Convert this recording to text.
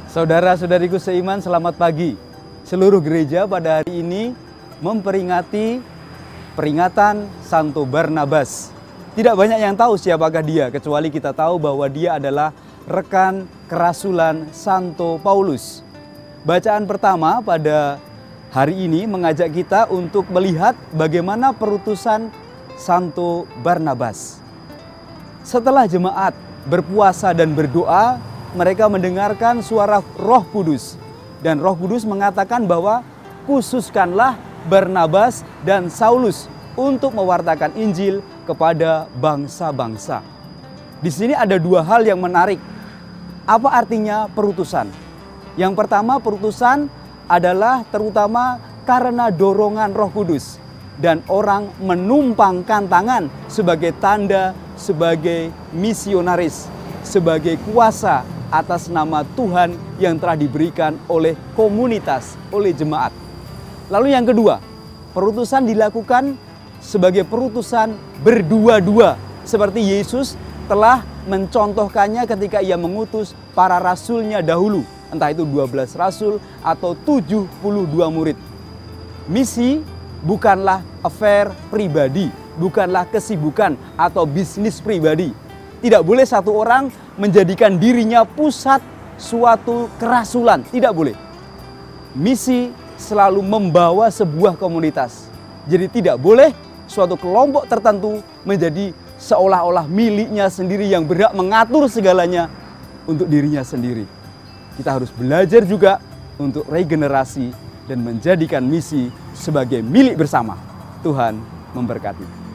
Saudara-saudariku seiman, selamat pagi. Seluruh gereja pada hari ini memperingati peringatan Santo Barnabas. Tidak banyak yang tahu siapakah dia, kecuali kita tahu bahwa dia adalah rekan kerasulan Santo Paulus. Bacaan pertama pada hari ini mengajak kita untuk melihat bagaimana perutusan Santo Barnabas. Setelah jemaat berpuasa dan berdoa, mereka mendengarkan suara Roh Kudus. Dan Roh Kudus mengatakan bahwa khususkanlah Barnabas dan Saulus untuk mewartakan Injil kepada bangsa-bangsa. Di sini ada dua hal yang menarik. Apa artinya perutusan? Yang pertama, perutusan adalah terutama karena dorongan Roh Kudus. Dan orang menumpangkan tangan sebagai tanda, sebagai misionaris, sebagai kuasa atas nama Tuhan yang telah diberikan oleh komunitas, oleh jemaat. Lalu yang kedua, perutusan dilakukan sebagai perutusan berdua-dua. Seperti Yesus telah mencontohkannya ketika ia mengutus para rasulnya dahulu. Entah itu 12 rasul atau 72 murid. Misi bukanlah affair pribadi, bukanlah kesibukan atau bisnis pribadi. Tidak boleh satu orang menjadikan dirinya pusat suatu kerasulan. Tidak boleh. Misi selalu membawa sebuah komunitas. Jadi tidak boleh suatu kelompok tertentu menjadi seolah-olah miliknya sendiri yang berhak mengatur segalanya untuk dirinya sendiri. Kita harus belajar juga untuk regenerasi dan menjadikan misi sebagai milik bersama. Tuhan memberkati.